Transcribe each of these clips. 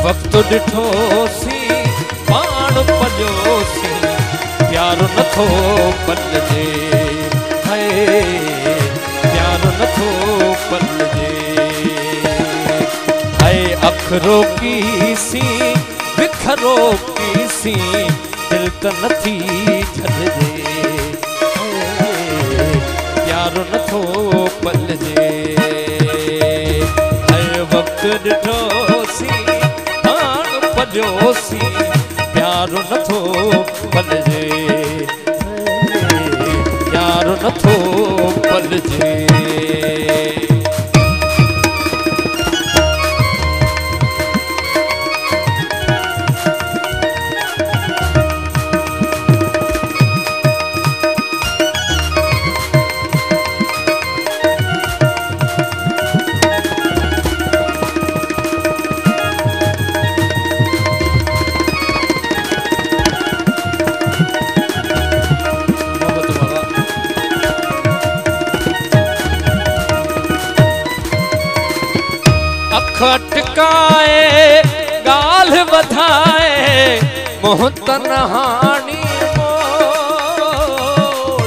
वक्त ॾिठोसी पाण पलियोसी प्यारो नथो पलजे हाय प्यारो नथो पलजे हाय अखरो कीसी बिखरो कीसी दिल त नथी झलजे प्यारो नथो पलजे हाय वक्त ॾिठोसी पलियोसी प्यारो नथो पलजे प्यारो नथो पलजे खटकाए गाल वधाए मोहतन हानी मोड़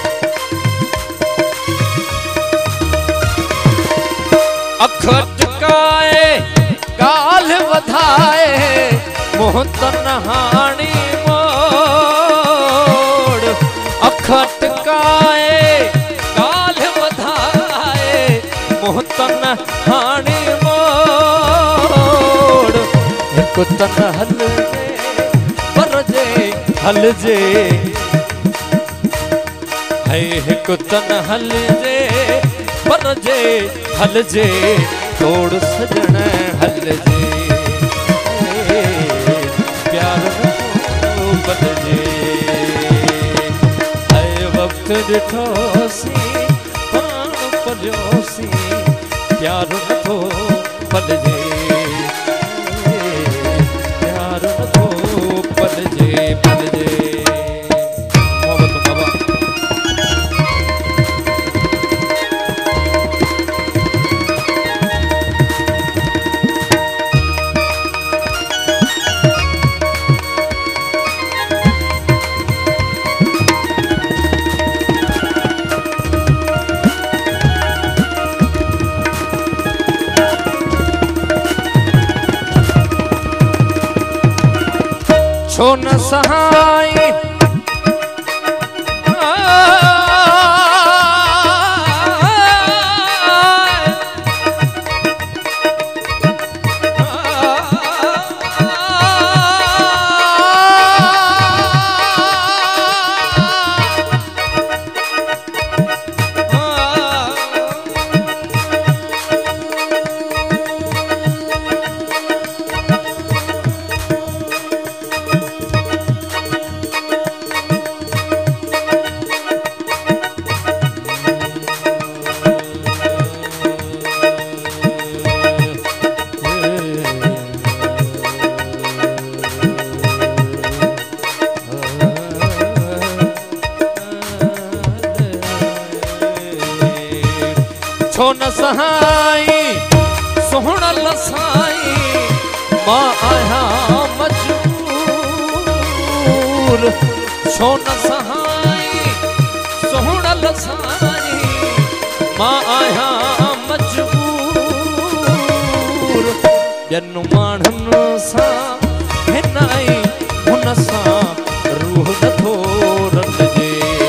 खटकाए गाल वधाए मोहतन हानी मोड़ खटकाए गाल वधाए मोहतन हानी तन हलजे परजे हलजे है हिकु तन हलजे परजे हलजे तोड़ सजण हलजे प्यार बलजे है वक्त ॾिठोसी पाण पलियोसी प्यार नथो पलजे छो न सहाई छो न सहाई सोहण लसाई मां आया मजबूर छो न सहाई सोहण लसाई मां आया मजबूर ॿियनि माण्हुनि सां हिनाई हुन सां रूह नथो रलजे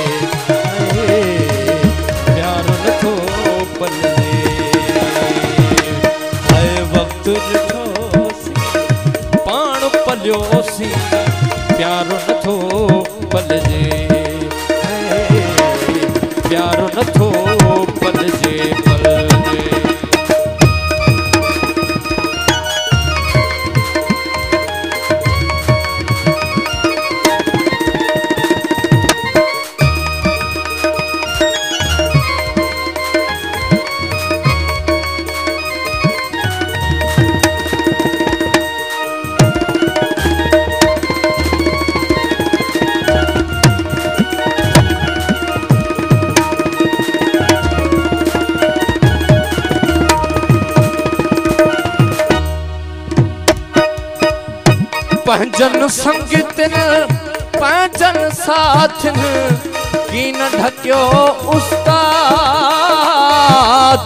पाण पलियोसी प्यारो नथो पलजे प्यारो नथो पलजे पलजे पंजन संगतिन पंजन साथिन की न ढक्यो उस्ताद।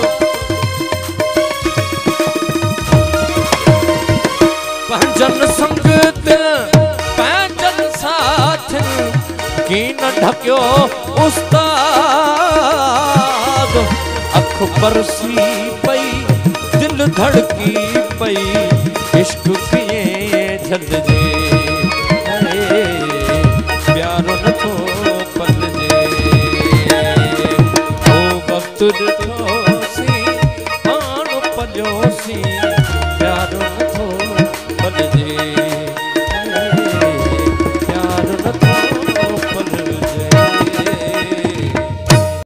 पंजन संगतिन पंजन साथिन की न ढक्यो उस्ताद। अख बरसी पई दिल धड़की पई इश्क किए झलजे प्यारो न थो पलजे ओ वक्त ॾिठो